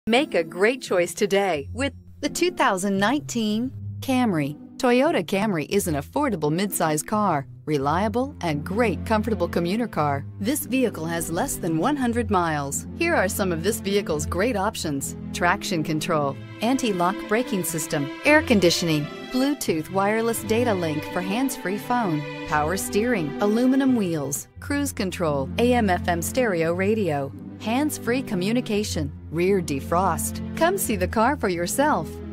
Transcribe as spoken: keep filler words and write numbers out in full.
Make a great choice today with the two thousand nineteen Camry. Toyota Camry is an affordable midsize car, reliable and great comfortable commuter car. This vehicle has less than one hundred miles. Here are some of this vehicle's great options: traction control, anti-lock braking system, air conditioning, Bluetooth wireless data link for hands-free phone, power steering, aluminum wheels, cruise control, A M F M stereo radio, hands-free communication, rear defrost. Come see the car for yourself.